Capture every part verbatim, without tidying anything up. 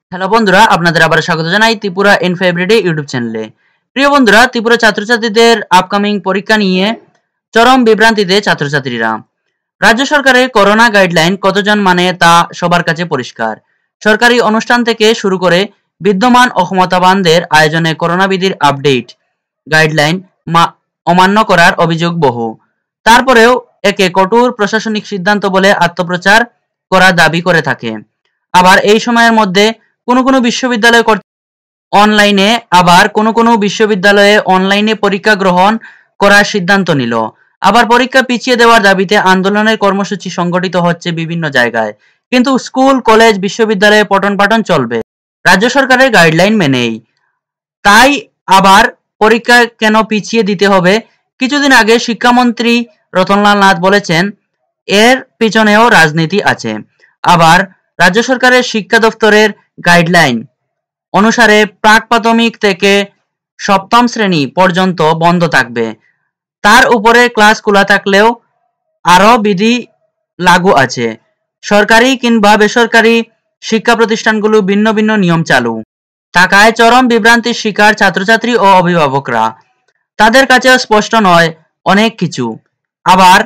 Hello বন্ধুরা, আপনাদের আবার স্বাগত জানাই ত্রিপুরা ইনফো এভরিডে ইউটিউব চ্যানেলে। প্রিয় বন্ধুরা, ত্রিপুরা ছাত্রছাত্রীদের আপকামিং পরীক্ষা নিয়ে চরম বিভ্রান্তিতে ছাত্রছাত্রীরা। রাজ্য সরকারের করোনা গাইডলাইন কতজন মানে তা সবার কাছে পরিষ্কার। সরকারি অনুষ্ঠান থেকে শুরু করে বিদ্যমান অক্ষমতাবানদের আয়োজনে করোনা বিধির আপডেট গাইডলাইন অমান্য করার অভিযোগ বহু। তারপরেও একে কঠোর প্রশাসনিক সিদ্ধান্ত বলে আত্মপ্রচার করার দাবি করে থাকে। আবার এই সময়ের মধ্যে কোনো কোনো বিশ্ববিদ্যালয় অনলাইনে আবার কোনো কোনো বিশ্ববিদ্যালয়ে অনলাইনে পরীক্ষা গ্রহণ করার সিদ্ধান্ত নিল। আবার পরীক্ষা পিছিয়ে দেওয়ার দাবিতে আন্দোলনের কর্মসূচি সংগঠিত হচ্ছে বিভিন্ন জায়গায়। কিন্তু স্কুল, কলেজ, বিশ্ববিদ্যালয়ে পঠন পাঠন চলবে রাজ্য সরকারের গাইডলাইন মেনেই। তাই আবার পরীক্ষা কেন পিছিয়ে দিতে হবে? কিছুদিন আগে শিক্ষামন্ত্রী রতনলাল নাথ বলেছেন এর পিছনেও রাজনীতি আছে। আবার রাজ্য সরকারের শিক্ষা দপ্তরের গাইডলাইন অনুসারে প্রাক প্রাথমিক থেকে সপ্তম শ্রেণী পর্যন্ত বন্ধ থাকবে। তার উপরে ক্লাস খোলা থাকলেও আরো বিধি লাগু আছে। সরকারি কিংবা বেসরকারি শিক্ষা প্রতিষ্ঠানগুলো ভিন্ন ভিন্ন নিয়ম চালু থাকায় চরম বিভ্রান্তির শিকার ছাত্রছাত্রী ও অভিভাবকরা। তাদের কাছে স্পষ্ট নয় অনেক কিছু। আবার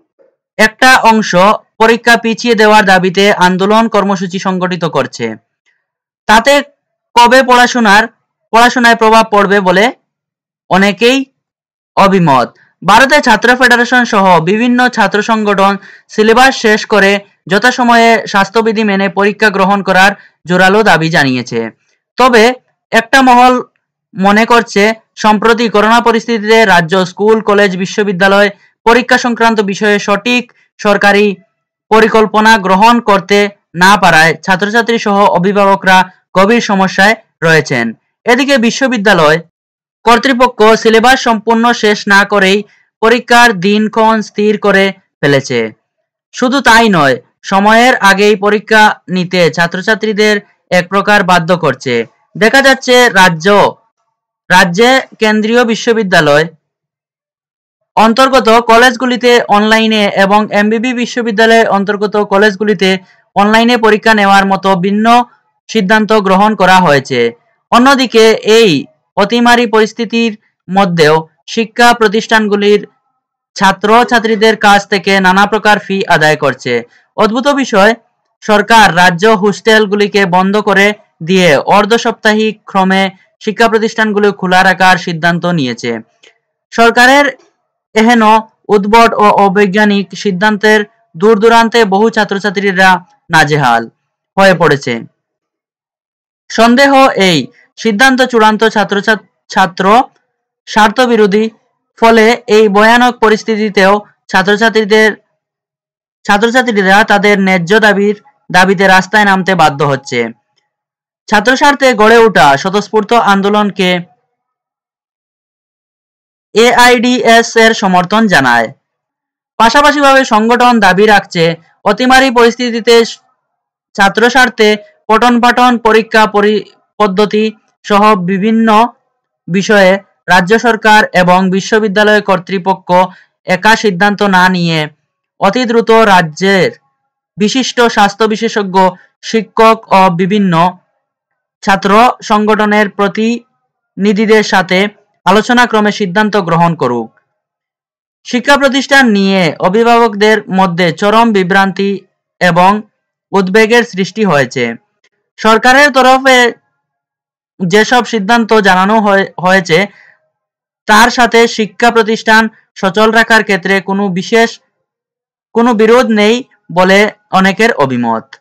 একটা অংশ পরীক্ষা পিছিয়ে দেওয়ার দাবিতে আন্দোলন কর্মসূচি সংগঠিত করছে। তাতে কবে পড়াশোনার পড়াশোনায় প্রভাব পড়বে বলে অনেকেই অভিমত। ভারতের ছাত্র ফেডারেশন সহ বিভিন্ন ছাত্র সংগঠন সিলেবাস শেষ করে যথাসময়ে স্বাস্থ্যবিধি মেনে পরীক্ষা গ্রহণ করার জোরালো দাবি জানিয়েছে। তবে একটা মহল মনে করছে সম্প্রতি করোনা পরিস্থিতিতে রাজ্য স্কুল, কলেজ, বিশ্ববিদ্যালয় পরীক্ষা সংক্রান্ত বিষয়ে সঠিক সরকারি পরিকল্পনা গ্রহণ করতে না পারায় ছাত্রছাত্রী সহ অভিভাবকরা গভীর সমস্যায় রয়েছেন। এদিকে বিশ্ববিদ্যালয় কর্তৃপক্ষ সিলেবাস সম্পূর্ণ শেষ না করেই পরীক্ষার দিনক্ষণ স্থির করে ফেলেছে। শুধু তাই নয়, সময়ের আগেই পরীক্ষা নিতে ছাত্রছাত্রীদের এক প্রকার বাধ্য করছে। দেখা যাচ্ছে রাজ্য রাজ্যে কেন্দ্রীয় বিশ্ববিদ্যালয় অন্তর্গত কলেজগুলিতে অনলাইনে এবং এমবিবি বিশ্ববিদ্যালয়ের অন্তর্গত কলেজগুলিতে অনলাইনে পরীক্ষা নেওয়ার মতো ভিন্ন সিদ্ধান্ত গ্রহণ করা হয়েছে। অন্যদিকে এই অতিমারী পরিস্থিতির মধ্যেও শিক্ষা প্রতিষ্ঠানগুলির ছাত্র ছাত্রীদের কাছ থেকে নানা প্রকার ফি আদায় করছে। অদ্ভুত বিষয়, সরকার রাজ্য হোস্টেলগুলিকে বন্ধ করে দিয়ে অর্ধ সাপ্তাহিক ক্রমে শিক্ষা প্রতিষ্ঠানগুলি খোলা রাখার সিদ্ধান্ত নিয়েছে। সরকারের এহেন উদ্ভট ও অবৈজ্ঞানিক সিদ্ধান্তের দূর দূরান্তে বহু ছাত্রছাত্রীরা নাজেহাল হয়ে পড়েছে। সন্দেহ এই সিদ্ধান্ত চূড়ান্ত ছাত্র ছাত্র স্বার্থ বিরোধী। ফলে এই ভয়ানক পরিস্থিতিতেও ছাত্রছাত্রীদের ছাত্রছাত্রীরা তাদের ন্যায্য দাবির দাবিতে রাস্তায় নামতে বাধ্য হচ্ছে। ছাত্র স্বার্থে গড়ে ওঠা স্বতঃস্ফূর্ত আন্দোলনকে এআইডিএস এর সমর্থন জানায়। পাশাপাশিভাবে সংগঠন দাবি রাখছে অতিমারী পরিস্থিতিতে ছাত্র স্বার্থে পঠন পাঠন পরীক্ষা পদ্ধতি সহ বিভিন্ন বিষয়ে রাজ্য সরকার এবং বিশ্ববিদ্যালয় কর্তৃপক্ষ একা সিদ্ধান্ত না নিয়ে অতি দ্রুত রাজ্যের বিশিষ্ট স্বাস্থ্য বিশেষজ্ঞ, শিক্ষক ও বিভিন্ন ছাত্র সংগঠনের প্রতিনিধিদের সাথে আলোচনাক্রমে সিদ্ধান্ত গ্রহণ করুক। শিক্ষা প্রতিষ্ঠান নিয়ে অভিভাবকদের মধ্যে চরম বিভ্রান্তি এবং উদ্বেগের সৃষ্টি হয়েছে। সরকারের তরফে যেসব সিদ্ধান্ত জানানো হয়েছে তার সাথে শিক্ষা প্রতিষ্ঠান সচল রাখার ক্ষেত্রে কোনো বিশেষ কোনো বিরোধ নেই বলে অনেকের অভিমত।